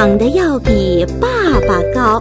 长得要比爸爸高。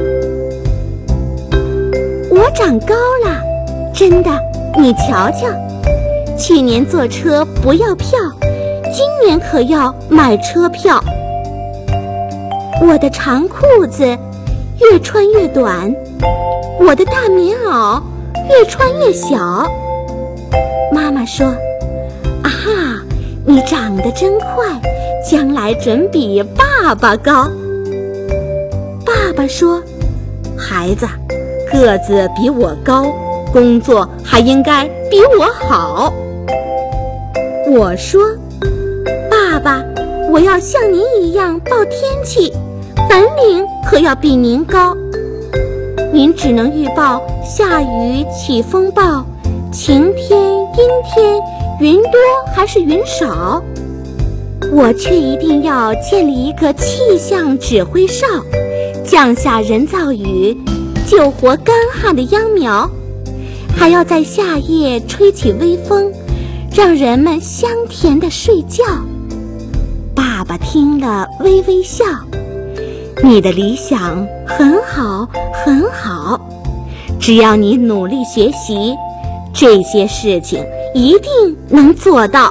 我长高了，真的，你瞧瞧，去年坐车不要票，今年可要买车票。我的长裤子越穿越短，我的大棉袄越穿越小。妈妈说：“啊哈，你长得真快，将来准比爸爸高。”爸爸说：“孩子，个子比我高，工作还应该比我好。”我说：“爸爸，我要像您一样报天气，本领可要比您高。您只能预报下雨起风暴，晴天阴天，云多还是云少。我却一定要建立一个气象指挥哨，降下人造雨，救活干旱的秧苗，还要在夏夜吹起微风，让人们香甜地睡觉。”爸爸听了微微笑：“你的理想很好很好，只要你努力学习，这些事情一定能做到。”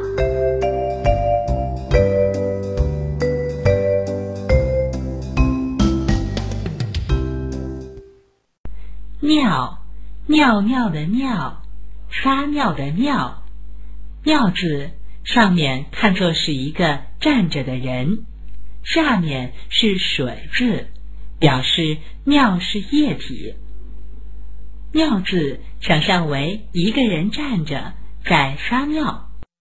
尿，尿尿的尿，撒尿的尿。尿字上面看作是一个站着的人，下面是水字，表示尿是液体。尿字想象为一个人站着在撒尿。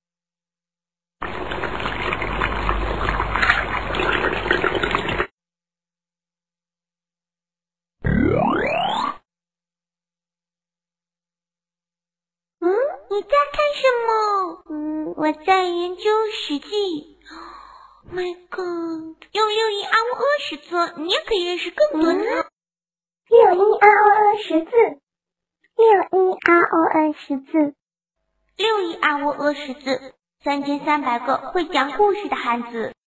你在看什么？我在研究史记。My God， 用6×1=20字，你也可以认识更多的。 6×1=20字，6×1=20字 ，6×1=20字，3300个会讲故事的汉字。